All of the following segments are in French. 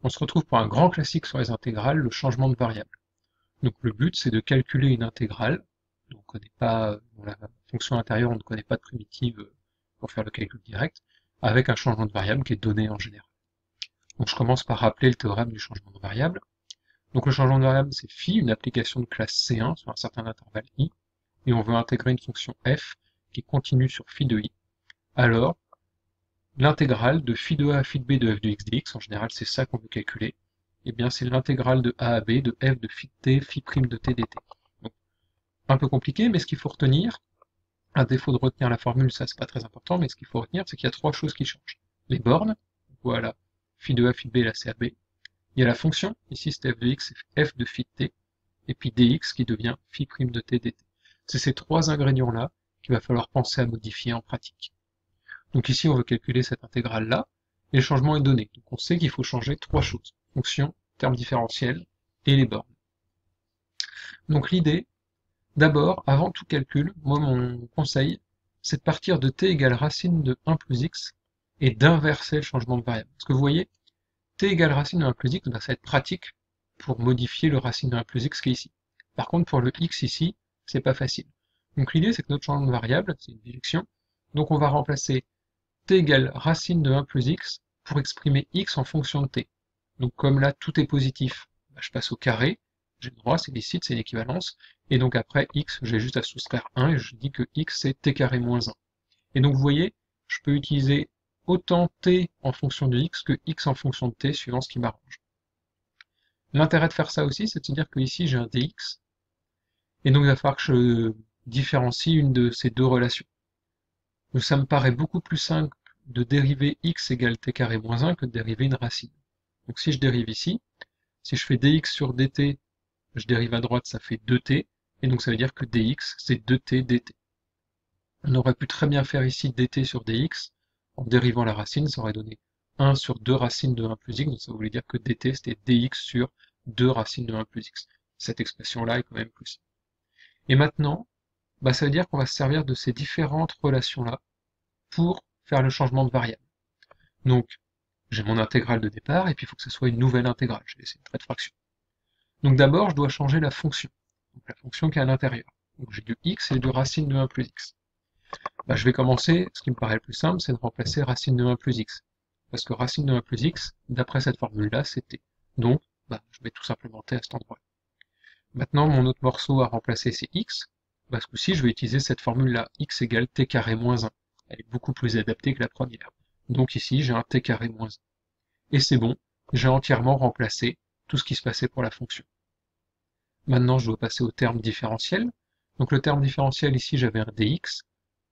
On se retrouve pour un grand classique sur les intégrales, le changement de variable. Donc le but, c'est de calculer une intégrale, dont on connaît pas, dont la fonction intérieure, on ne connaît pas de primitive pour faire le calcul direct, avec un changement de variable qui est donné en général. Donc je commence par rappeler le théorème du changement de variable. Donc le changement de variable, c'est phi, une application de classe C1 sur un certain intervalle i, et on veut intégrer une fonction f qui continue sur phi de i. Alors, l'intégrale de phi de a à phi de b de f de x dx, en général c'est ça qu'on veut calculer, et bien c'est l'intégrale de a à b de f de phi de t, phi prime de t dt. Donc, un peu compliqué, mais ce qu'il faut retenir, à défaut de retenir la formule, ça c'est pas très important, mais ce qu'il faut retenir, c'est qu'il y a trois choses qui changent. Les bornes, voilà, phi de a, phi de b, là c'est ab. Il y a la fonction, ici c'est f de x, c'est f de phi de t, et puis dx qui devient phi prime de t dt. C'est ces trois ingrédients-là qu'il va falloir penser à modifier en pratique. Donc ici, on veut calculer cette intégrale-là, et le changement est donné. Donc on sait qu'il faut changer trois choses. Fonction, terme différentiel, et les bornes. Donc l'idée, d'abord, avant tout calcul, moi mon conseil, c'est de partir de t égale racine de 1 plus x, et d'inverser le changement de variable. Parce que vous voyez, t égale racine de 1 plus x, ça va être pratique pour modifier le racine de 1 plus x qui est ici. Par contre, pour le x ici, c'est pas facile. Donc l'idée, c'est que notre changement de variable, c'est une bijection, donc on va remplacer t égale racine de 1 plus x pour exprimer x en fonction de t. Donc comme là tout est positif, je passe au carré, j'ai le droit, c'est licite, c'est l'équivalence, et donc après x, j'ai juste à soustraire 1 et je dis que x c'est t carré moins 1. Et donc vous voyez, je peux utiliser autant t en fonction de x que x en fonction de t suivant ce qui m'arrange. L'intérêt de faire ça aussi, c'est de se dire que ici j'ai un dx, et donc il va falloir que je différencie une de ces deux relations. Donc ça me paraît beaucoup plus simple de dériver x égale t carré moins 1 que de dériver une racine. Donc si je dérive ici, si je fais dx sur dt, je dérive à droite, ça fait 2t, et donc ça veut dire que dx, c'est 2t dt. On aurait pu très bien faire ici dt sur dx, en dérivant la racine, ça aurait donné 1 sur 2 racines de 1 plus x, donc ça voulait dire que dt, c'était dx sur 2 racines de 1 plus x. Cette expression-là est quand même plus simple. Et maintenant, ça veut dire qu'on va se servir de ces différentes relations-là pour faire le changement de variable. Donc, j'ai mon intégrale de départ, et puis il faut que ce soit une nouvelle intégrale. Je vais essayer de trait de fraction. Donc d'abord, je dois changer la fonction. Donc la fonction qui est à l'intérieur. Donc j'ai du x et du racine de 1 plus x. Je vais commencer, ce qui me paraît le plus simple, c'est de remplacer racine de 1 plus x. Parce que racine de 1 plus x, d'après cette formule-là, c'est t. Donc, je mets tout simplement t à cet endroit. Maintenant, mon autre morceau à remplacer, c'est x. Ce coup-ci, je vais utiliser cette formule-là, x égale t carré moins 1. Elle est beaucoup plus adaptée que la première. Donc ici, j'ai un t carré moins 1. Et c'est bon, j'ai entièrement remplacé tout ce qui se passait pour la fonction. Maintenant, je dois passer au terme différentiel. Donc le terme différentiel, ici, j'avais un dx.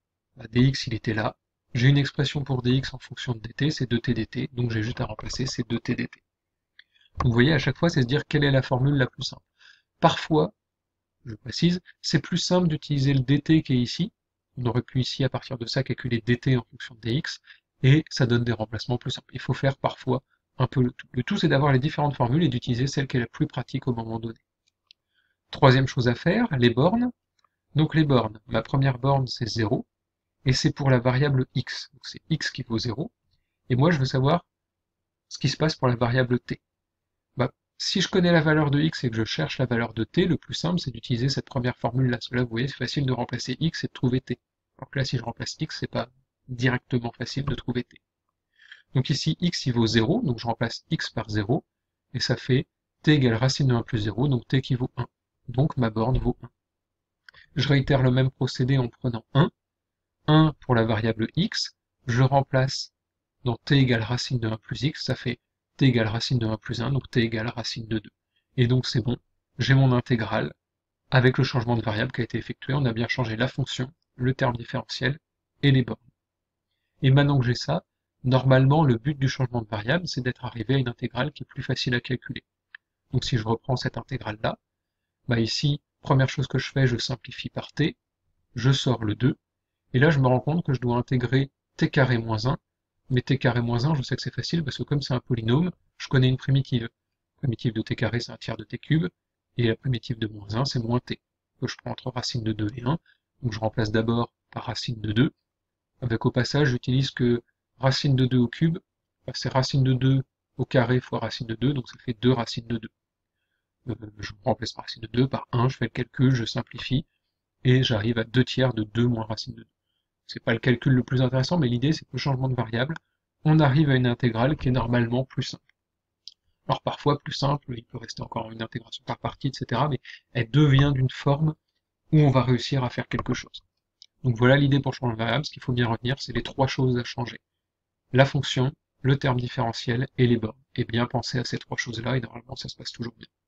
Dx, il était là. J'ai une expression pour dx en fonction de dt, c'est 2t dt, donc j'ai juste à remplacer ces 2t dt. Donc vous voyez, à chaque fois, c'est se dire quelle est la formule la plus simple. Parfois, je précise, c'est plus simple d'utiliser le dt qui est ici. On aurait pu ici, à partir de ça, calculer dt en fonction de dx, et ça donne des remplacements plus simples. Il faut faire parfois un peu le tout. Le tout, c'est d'avoir les différentes formules et d'utiliser celle qui est la plus pratique au moment donné. Troisième chose à faire, les bornes. Donc les bornes, ma première borne c'est 0, et c'est pour la variable x. Donc c'est x qui vaut 0, et moi je veux savoir ce qui se passe pour la variable t. Si je connais la valeur de x et que je cherche la valeur de t, le plus simple c'est d'utiliser cette première formule-là. Parce que là, vous voyez, c'est facile de remplacer x et de trouver t. Alors que là, si je remplace x, c'est pas directement facile de trouver t. Donc ici, x il vaut 0, donc je remplace x par 0, et ça fait t égale racine de 1 plus 0, donc t qui vaut 1. Donc ma borne vaut 1. Je réitère le même procédé en prenant 1 pour la variable x, je remplace dans t égale racine de 1 plus x, ça fait t égale racine de 1 plus 1, donc t égale racine de 2. Et donc c'est bon, j'ai mon intégrale avec le changement de variable qui a été effectué, on a bien changé la fonction, le terme différentiel et les bornes. Et maintenant que j'ai ça, normalement le but du changement de variable, c'est d'être arrivé à une intégrale qui est plus facile à calculer. Donc si je reprends cette intégrale-là, ici, première chose que je fais, je simplifie par t, je sors le 2, et là je me rends compte que je dois intégrer t carré moins 1, mais t carré moins 1, je sais que c'est facile parce que comme c'est un polynôme, je connais une primitive. La primitive de t carré, c'est un tiers de t cube, et la primitive de moins 1, c'est moins t, que je prends entre racine de 2 et 1, donc je remplace d'abord par racine de 2, avec au passage, j'utilise que racine de 2 au cube, c'est racine de 2 au carré fois racine de 2, donc ça fait 2 racines de 2. Je remplace racine de 2 par 1, je fais le calcul, je simplifie, et j'arrive à 2 tiers de 2 moins racine de 2. C'est pas le calcul le plus intéressant, mais l'idée c'est que le changement de variable, on arrive à une intégrale qui est normalement plus simple. Alors parfois plus simple, il peut rester encore une intégration par partie, etc., mais elle devient d'une forme où on va réussir à faire quelque chose. Donc voilà l'idée pour changer de variable, ce qu'il faut bien retenir, c'est les trois choses à changer. La fonction, le terme différentiel et les bornes. Et bien penser à ces trois choses-là, et normalement ça se passe toujours bien.